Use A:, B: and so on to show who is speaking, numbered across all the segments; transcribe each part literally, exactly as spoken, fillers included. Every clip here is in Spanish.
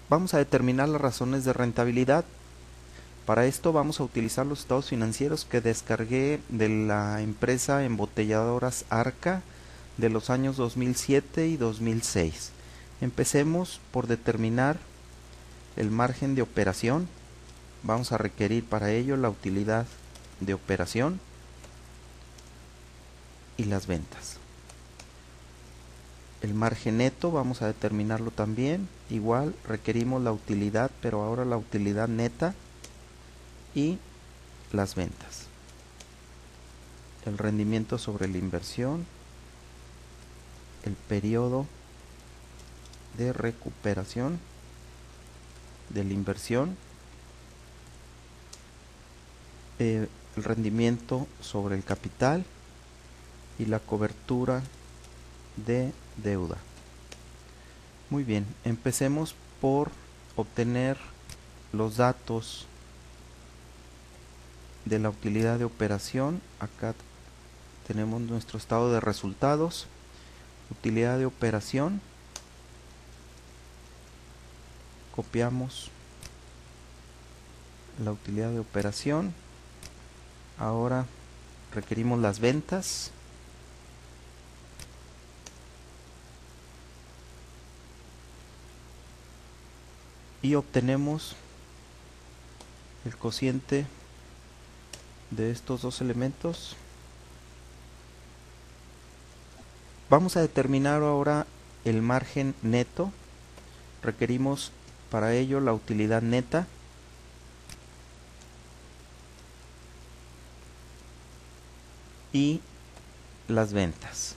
A: Vamos a determinar las razones de rentabilidad. Para esto vamos a utilizar los estados financieros que descargué de la empresa Embotelladoras Arca de los años dos mil siete y dos mil seis. Empecemos por determinar el margen de operación. Vamos a requerir para ello la utilidad de operación y las ventas. El margen neto vamos a determinarlo también. Igual requerimos la utilidad, pero ahora la utilidad neta y las ventas. El rendimiento sobre la inversión, el periodo de recuperación de la inversión, eh, el rendimiento sobre el capital y la cobertura de deuda. Muy bien, empecemos por obtener los datos de la utilidad de operación. Acá tenemos nuestro estado de resultados. Utilidad de operación, copiamos la utilidad de operación. Ahora requerimos las ventas. Y obtenemos el cociente de estos dos elementos. Vamos a determinar ahora el margen neto. Requerimos para ello la utilidad neta y las ventas.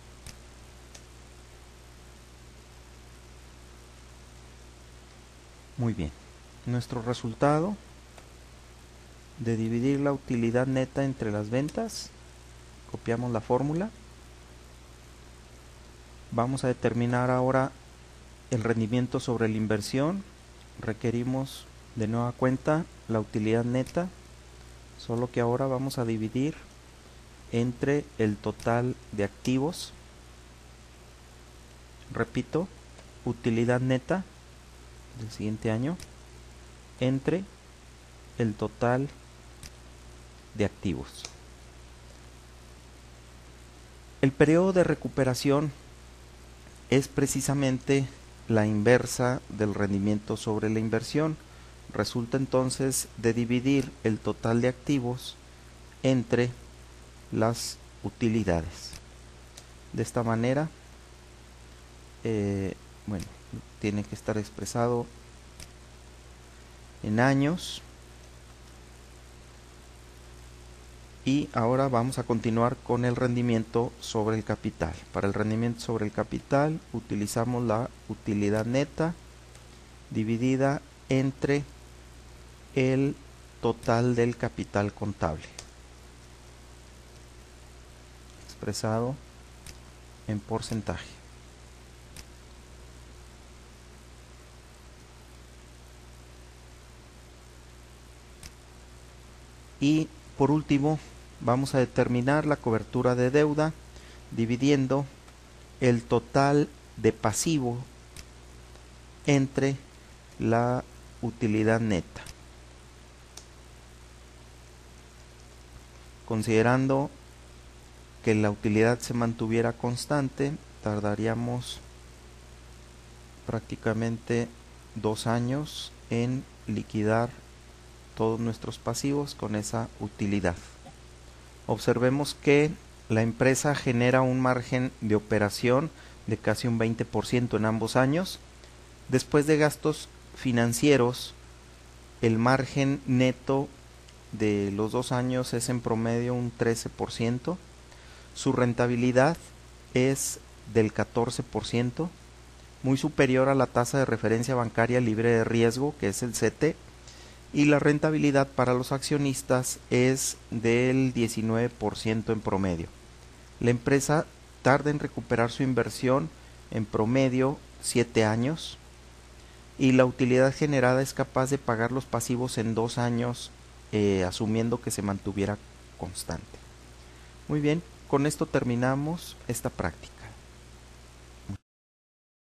A: Muy bien, nuestro resultado de dividir la utilidad neta entre las ventas, copiamos la fórmula. Vamos a determinar ahora el rendimiento sobre la inversión. Requerimos de nueva cuenta la utilidad neta, solo que ahora vamos a dividir entre el total de activos. Repito, utilidad neta del siguiente año entre el total de activos. El periodo de recuperación es precisamente la inversa del rendimiento sobre la inversión. Resulta entonces de dividir el total de activos entre las utilidades. De esta manera, eh, bueno, tiene que estar expresado en años. Y ahora vamos a continuar con el rendimiento sobre el capital. Para el rendimiento sobre el capital utilizamos la utilidad neta dividida entre el total del capital contable, expresado en porcentaje. Y por último, vamos a determinar la cobertura de deuda dividiendo el total de pasivo entre la utilidad neta. Considerando que la utilidad se mantuviera constante, tardaríamos prácticamente dos años en liquidar todos nuestros pasivos con esa utilidad. Observemos que la empresa genera un margen de operación de casi un veinte por ciento en ambos años. Después de gastos financieros, el margen neto de los dos años es en promedio un trece por ciento. Su rentabilidad es del catorce por ciento, muy superior a la tasa de referencia bancaria libre de riesgo, que es el C T, y la rentabilidad para los accionistas es del diecinueve por ciento en promedio. La empresa tarda en recuperar su inversión en promedio siete años y la utilidad generada es capaz de pagar los pasivos en dos años, eh, asumiendo que se mantuviera constante. Muy bien, con esto terminamos esta práctica.